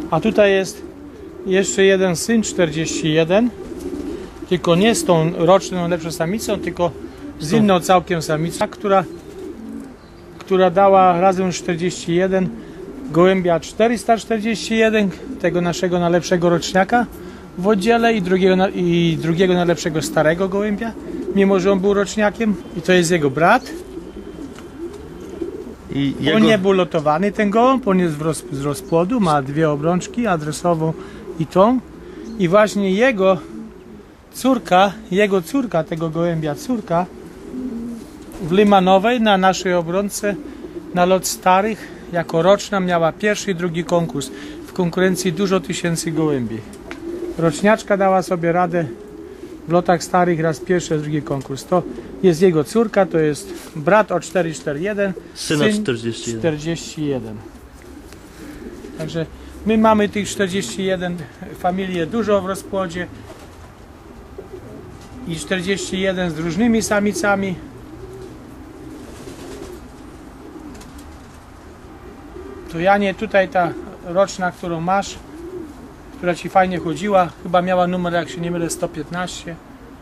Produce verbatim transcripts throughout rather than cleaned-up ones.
A tutaj jest jeszcze jeden syn czterdzieści jeden, tylko nie z tą roczną lepszą samicą, tylko z inną całkiem samicą, która, która dała razem czterdzieści jeden gołębia czterysta czterdzieści jeden, tego naszego najlepszego roczniaka w oddziale i drugiego, i drugiego najlepszego starego gołębia, mimo że on był roczniakiem. I to jest jego brat. I jego... On nie był lotowany, ten gołąb, on jest roz, z rozpłodu, ma dwie obrączki, adresową i tą. I właśnie jego córka, jego córka, tego gołębia córka, w Limanowej na naszej obrączce na lot starych jako roczna miała pierwszy i drugi konkurs. W konkurencji dużo tysięcy gołębi. Roczniaczka dała sobie radę w lotach starych raz pierwszy, raz drugi konkurs. To jest jego córka, to jest brat o cztery cztery jeden, syna syn czterdzieści jeden. czterdzieści jeden. Także my mamy tych czterdzieści jeden familię dużo w rozpłodzie i czterdzieści jeden z różnymi samicami. To Janie, tutaj ta roczna, którą masz, która ci fajnie chodziła, chyba miała numer, jak się nie mylę, sto piętnaście.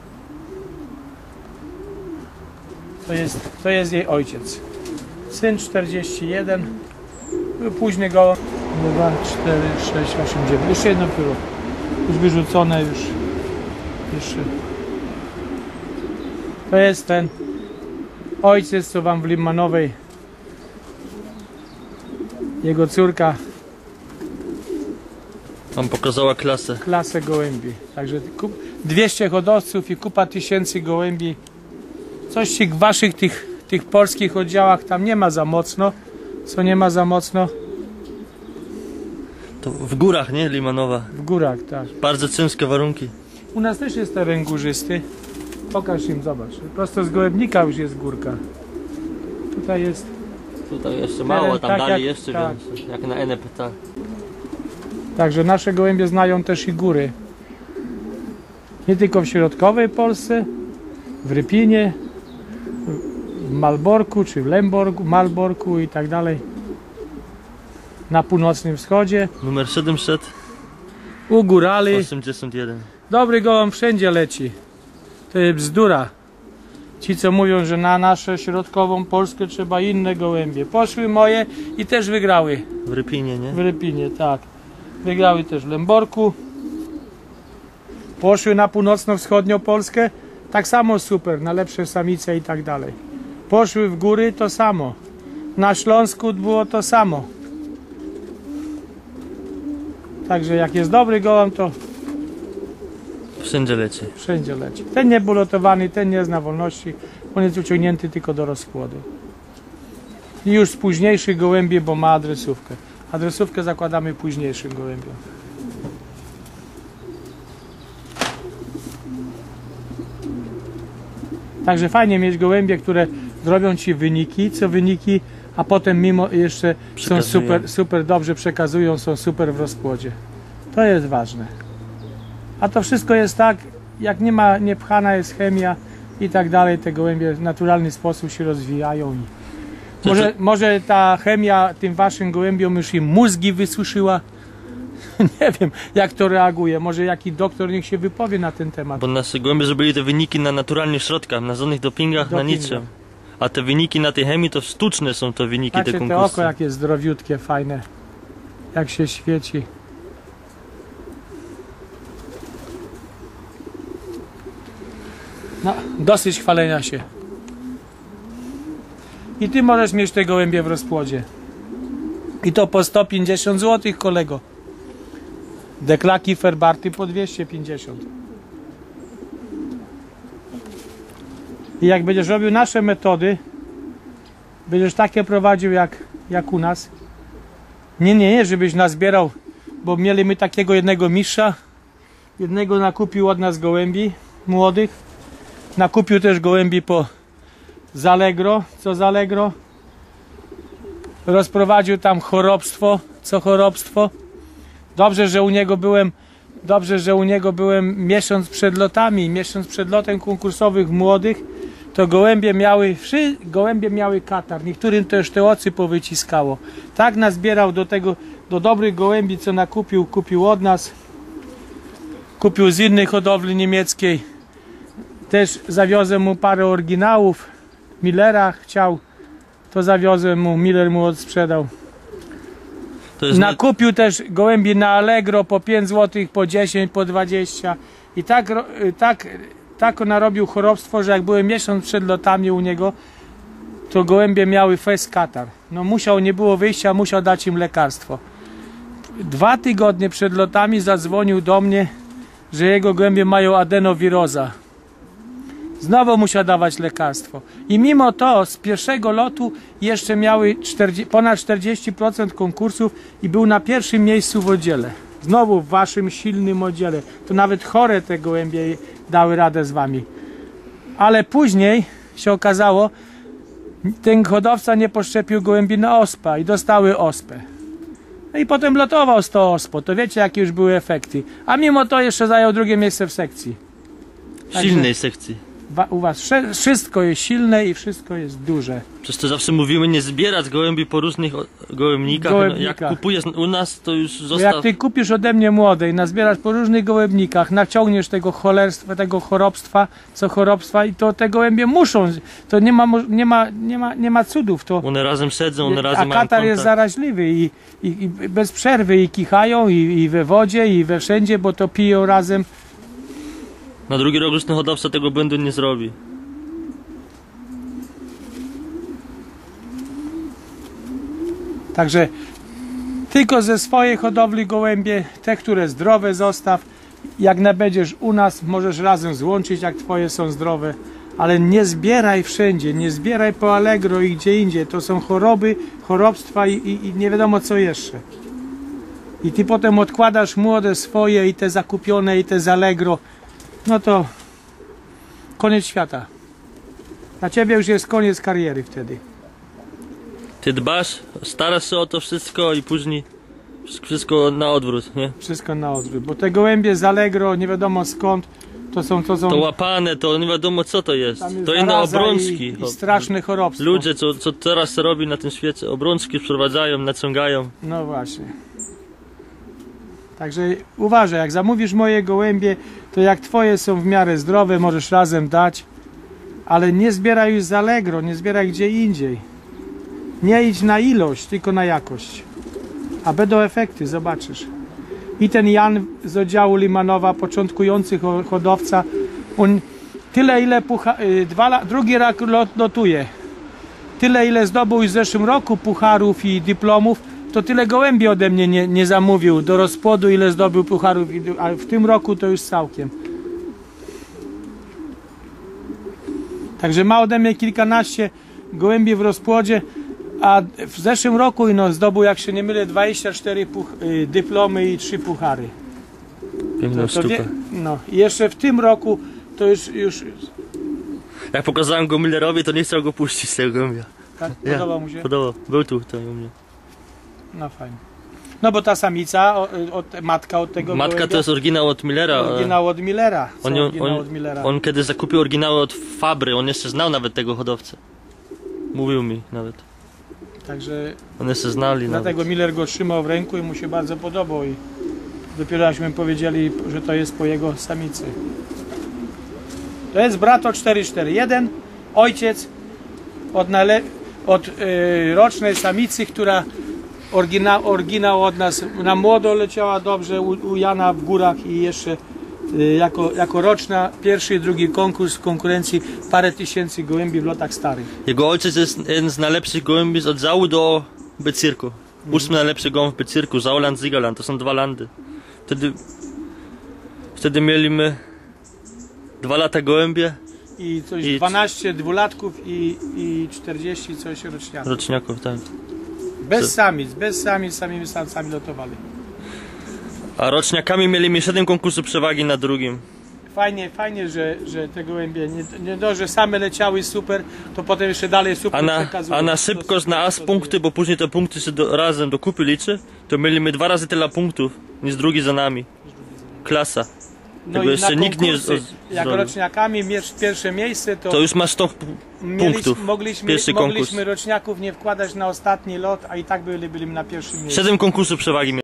To jest, to jest jej ojciec. Syn czterdzieści jeden. Później go dwa, cztery, sześć, osiem, dziewięć. Jeszcze jedno pyło. Już wyrzucone, już. Jeszcze. To jest ten ojciec, co wam w Limanowej. Jego córka Wam pokazała klasę. Klasę gołębi. Także dwieście hodowców i kupa tysięcy gołębi. Coś w waszych tych, tych polskich oddziałach tam nie ma za mocno. Co nie ma za mocno? To w górach, nie? Limanowa. W górach, tak. Bardzo ciężkie warunki. U nas też jest teren górzysty. Pokaż im, zobacz. Prosto z gołębnika już jest górka. Tutaj jest... Tutaj jeszcze mało, tam tak dalej jak, jeszcze tak. więcej, jak na N P T. Także nasze gołębie znają też i góry. Nie tylko w środkowej Polsce, w Rypinie, w Malborku, czy w Lemborgu, Malborku i tak dalej. Na północnym wschodzie. Numer siedemset U górali. osiemdziesiąt jeden. Dobry gołąb wszędzie leci. To jest bzdura. Ci, co mówią, że na naszą środkową Polskę trzeba inne gołębie. Poszły moje i też wygrały. W Rypinie, nie? W Rypinie, tak. Wygrały też w Lemborku. Poszły na północno-wschodnią Polskę. Tak samo super, na lepsze samice i tak dalej. Poszły w góry, to samo. Na Śląsku było to samo. Także jak jest dobry gołąb, to Wszędzie leci. wszędzie leci. Ten nie był lotowany, ten nie zna wolności. On jest uciągnięty tylko do rozkładu. I już z późniejszych gołębi, bo ma adresówkę. Adresówkę zakładamy późniejszym gołębiom. Także fajnie mieć gołębie, które zrobią ci wyniki, co wyniki, a potem mimo jeszcze są super, super dobrze przekazują, są super w rozpłodzie. To jest ważne. A to wszystko jest tak, jak nie ma, nie pchana jest chemia i tak dalej, te gołębie w naturalny sposób się rozwijają. I może, może ta chemia tym waszym gołębiom już im mózgi wysuszyła? Nie wiem, jak to reaguje. Może jaki doktor niech się wypowie na ten temat. Bo nasze gołębie zrobili te wyniki na naturalnych środkach, na żadnych dopingach, Dopinga. na niczym. A te wyniki na tej chemii to sztuczne są to wyniki, Patrzcie, te te konkursy. oko jakie zdrowiutkie, fajne. Jak się świeci. No, dosyć chwalenia się. I ty możesz mieć te gołębie w rozpłodzie. I to po sto pięćdziesiąt złotych, kolego. Deklaki Ferbarty po dwieście pięćdziesiąt. I jak będziesz robił nasze metody, będziesz takie prowadził jak, jak u nas. Nie, nie, nie, żebyś nazbierał, bo mieli my takiego jednego mistrza. Jednego nakupił od nas gołębi młodych. Nakupił też gołębi po Zalegro, co Zalegro. Rozprowadził tam chorobstwo, co chorobstwo. Dobrze, że u niego byłem, dobrze, że u niego byłem miesiąc przed lotami, miesiąc przed lotem konkursowych młodych. To gołębie miały, gołębie miały katar. Niektórym też te oczy powyciskało. Tak nazbierał do tego, do dobrych gołębi, co nakupił, kupił od nas. Kupił z innej hodowli niemieckiej. Też zawiozłem mu parę oryginałów. Millera chciał, to zawiozłem mu, Miller mu odsprzedał. To jest Nakupił na... też gołębi na Allegro po pięć złotych, po dziesięć, po dwadzieścia. I tak, tak, tak narobił chorobstwo, że jak byłem miesiąc przed lotami u niego, to gołębie miały fez katar. No musiał, nie było wyjścia, musiał dać im lekarstwo. Dwa tygodnie przed lotami zadzwonił do mnie, że jego gołębie mają adenowiroza. Znowu musiał dawać lekarstwo. I mimo to z pierwszego lotu jeszcze miały czterdzieści, ponad czterdzieści procent konkursów i był na pierwszym miejscu w oddziale. Znowu w waszym silnym oddziale. To nawet chore te gołębie dały radę z wami. Ale później się okazało, ten hodowca nie poszczepił gołębi na ospę i dostały ospę. No i potem lotował z tą ospą. To wiecie, jakie już były efekty. A mimo to jeszcze zajął drugie miejsce w sekcji. silnej sekcji. U was wszystko jest silne i wszystko jest duże. Przez to zawsze mówimy nie zbierać gołębi po różnych gołębnikach. gołębnikach. No, jak kupujesz u nas, to już zostaw... Jak ty kupisz ode mnie młode i nazbierasz po różnych gołębnikach, naciągniesz tego cholerstwa, tego chorobstwa, co chorobstwa i to te gołębie muszą. To nie ma, nie ma, nie ma, nie ma cudów. To, one razem siedzą, one razem a mają katar kontakt. jest zaraźliwy i, i, i bez przerwy i kichają i, i we wodzie i we wszędzie, bo to piją razem. Na drugi rok już ten hodowca tego błędu nie zrobi. Także tylko ze swojej hodowli gołębie, te, które zdrowe zostaw. Jak nabędziesz u nas, możesz razem złączyć, jak twoje są zdrowe. Ale nie zbieraj wszędzie, nie zbieraj po Allegro i gdzie indziej. To są choroby, chorobstwa i, i, i nie wiadomo co jeszcze. I ty potem odkładasz młode swoje i te zakupione i te z Allegro. No to koniec świata. Dla ciebie już jest koniec kariery wtedy. Ty dbasz, starasz się o to wszystko i później wszystko na odwrót, nie? Wszystko na odwrót, bo te gołębie z Allegro, nie wiadomo skąd, to są... To, są, to łapane, to nie wiadomo co to jest. jest To inne obrączki. I, i straszne chorobstwo. Ludzie, co, co teraz robi na tym świecie, obrączki wprowadzają, naciągają. No właśnie. Także uważaj, jak zamówisz moje gołębie, to jak twoje są w miarę zdrowe, możesz razem dać, ale nie zbieraj już z Allegro, nie zbieraj gdzie indziej. Nie idź na ilość, tylko na jakość. A będą efekty, zobaczysz. I ten Jan z oddziału Limanowa, początkujący hodowca, on tyle ile pucha, dwa, drugi rak lot, lotuje, tyle ile zdobył w zeszłym roku pucharów i dyplomów, to tyle gołębi ode mnie nie, nie zamówił do rozpłodu, ile zdobył pucharów, a w tym roku to już całkiem. Także ma ode mnie kilkanaście gołębi w rozpłodzie, a w zeszłym roku no, zdobył, jak się nie mylę, dwadzieścia cztery puch y, dyplomy i trzy puchary. Piękna To, to sztuka. wie, no, i jeszcze w tym roku to już... już Jak pokazałem go Millerowi, to nie chciał go puścić z tego gołębia. tak, Ja, podobał mu się? Podobał. Był tu, to u mnie. No fajnie. No bo ta samica, o, od, matka od tego Matka gołębia, to jest oryginał od Millera. oryginał od Millera. Co On, oryginał on, od Millera. on kiedy zakupił oryginały od Fabry, on jeszcze znał nawet tego hodowcę. Mówił mi nawet. Także One jeszcze znali dlatego nawet. Miller go trzymał w ręku i mu się bardzo podobał i dopiero aśmy powiedzieli, że to jest po jego samicy. To jest brato cztery cztery jeden, ojciec od, nale od yy, rocznej samicy, która oryginał, oryginał od nas na młodo leciała dobrze u, u Jana w górach i jeszcze yy, jako, jako roczna pierwszy i drugi konkurs w konkurencji parę tysięcy gołębi w lotach starych. Jego ojciec jest jeden z najlepszych gołębi z oddziału do Bezirku. Ósmy najlepszy gołąb w Bezirku, Sauerland, Siegerland, to są dwa landy. Wtedy, wtedy mieliśmy dwa lata gołębie. I coś I dwanaście dwulatków i, i czterdzieści coś roczniaków. roczniaków, tak. Bez Co? samic, bez samic, samymi samcami lotowali. A roczniakami mieliśmy siedem konkursów przewagi na drugim. Fajnie, fajnie, że, że te gołębie nie, nie dość, że same leciały super, to potem jeszcze dalej super A na, przekazują. a na szybkość, na as punkty, bo później te punkty się do, razem do kupy liczy, to mieliśmy dwa razy tyle punktów niż drugi za nami. Klasa. No Tego i jeszcze na nikt nie konkursy, z- jak zrobił. roczniakami mieć pierwsze miejsce, to, To już ma sto pu- mieliśmy, punktów. mogliśmy, Pierwszy konkurs. mogliśmy roczniaków nie wkładać na ostatni lot, a i tak byli, byli na pierwszym miejscu. Siedem konkursów przewagi